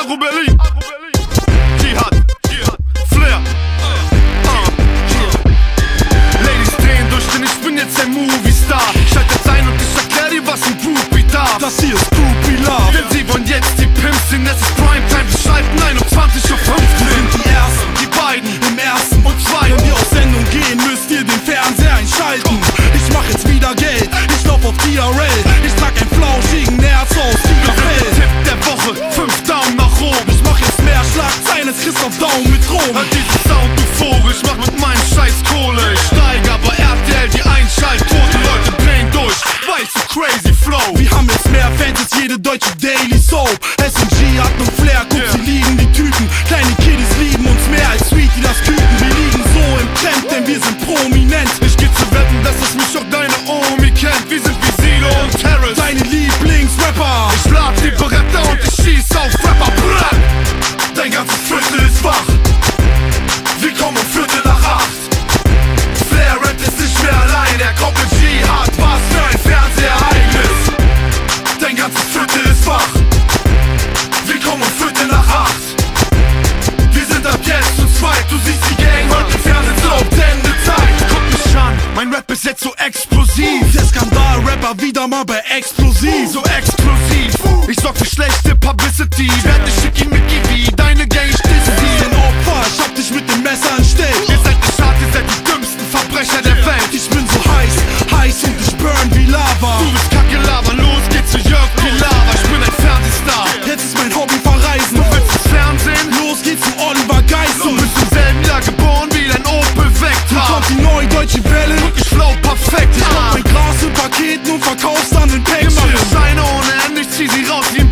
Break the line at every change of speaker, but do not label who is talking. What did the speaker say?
Agro Berlin, Jihad, Flair. Ladies drehen durch, denn ich bin jetzt ein Movie-Star. Schaltet ein und ich erklär dir, was ein Groupie darf.
Das hier ist Groupie Love.
Denn sie wollen jetzt die Pimps sehen, es ist Primetime. Wir schalten 21:15 Uhr.
Wir sind die Ersten,
Die beiden
im ersten
und zweiten.
Wenn wir auf Sendung gehen, müsst ihr den Fernseher einschalten. Ich mach jetzt wieder Geld, ich lauf auf TRL. Ich trag einen flauschigen Nerz aus Tigerfell.
Tipp der Woche, 5 Daumen nach oben.
Ich mach jetzt mehr Schlagzeilen als Christoph Daum mit Drogen.
Hört diesen Sound euphorisch, mach mit meinem Scheiß Kohle. Ich steige aber RTL die Einschaltquote. Leute drehen durch, weil so crazy flow.
Wir haben jetzt mehr Fans als jede deutsche Daily Soap. SMG hat nun Flair, guck, sie lieben die Typen. Kleine Kiddies lieben uns mehr als Sweetie das Küken. Wir liegen so im Trend, denn wir sind prominent.
Ich geh zu wetten, dass es mich auch deine Omi kennt. Wir sind wie Silo und Terrace.
Deine Lieblingsrapper.
Ich lad die Beretta und ich schieß auf Rapper. Brrr. Dein ganzes Viertel ist wach. Wir kommen um 7:45. Flair rappt ist nicht mehr allein. Er kommt mit Jihad. Was für ein Fernsehereignis. Dein ganzes Viertel ist wach. Wir kommen um 7:45. Wir sind ab jetzt zu zweit. Du siehst die Gang heute im Fernsehen so auf Sendezeit. Guck mich an, mein Rap ist jetzt so explosiv.
Der Skandal-Rapper wieder mal bei Explosiv.
So exklusiv. Ich sorg für schlechte Publicity. Werd nicht schickimicki wie deine Gang, ich disse
Sie
sie.
sind Opfer, ich hab dich mit dem Messer entstellt.
Ihr seid nicht hart, ihr seid die dümmsten Verbrecher der Welt.
Ich bin so heiß und ich burn wie Lava.
Du bist Kacke labern, los geht's zu Jörg Pilawa. Ich bin ein Fernsehstar.
Jetzt ist mein Hobby verreisen.
Du willst ins Fernsehen?
Los geht's zu Oliver Geissen.
Du bist im selben Jahr geboren wie dein Opel Vectra.
Kommt die neue deutsche Welle.
Ich flow perfekt.
Ich mach mein Gras in Paketen und verkauf's dann in
Ihr macht
Päckchen.
Scheine ohne Ende, ich zieh sie raus wie